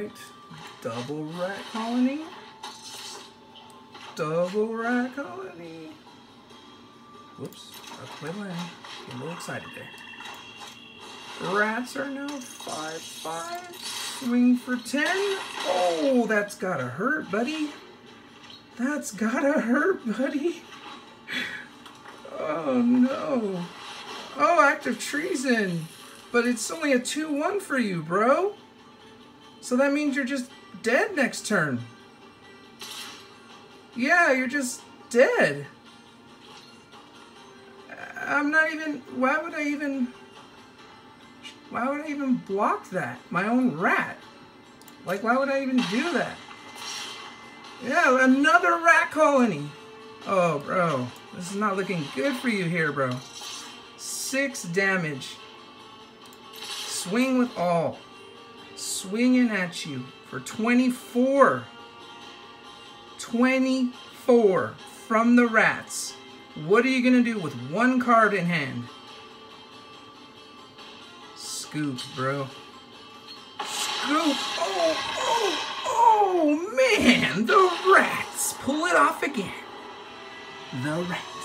right. Double rat colony. Double rat colony. Whoops, that's my land. Get a little excited there. Rats are now 5/5. Swing for 10. Oh, that's gotta hurt, buddy. That's gotta hurt, buddy. Oh no. Oh, act of treason. But it's only a 2/1 for you, bro. So that means you're just dead next turn. Yeah, you're just dead. I'm not even, why would I even block that? My own rat. Like, why would I even do that? Yeah, another rat colony. Oh, bro. This is not looking good for you here, bro. 6 damage. Swing with all. Swinging at you for 24. 24 from the rats. What are you going to do with 1 card in hand? Scoop, bro. Scoop. Oh, man. The rats. Pull it off again. The rats.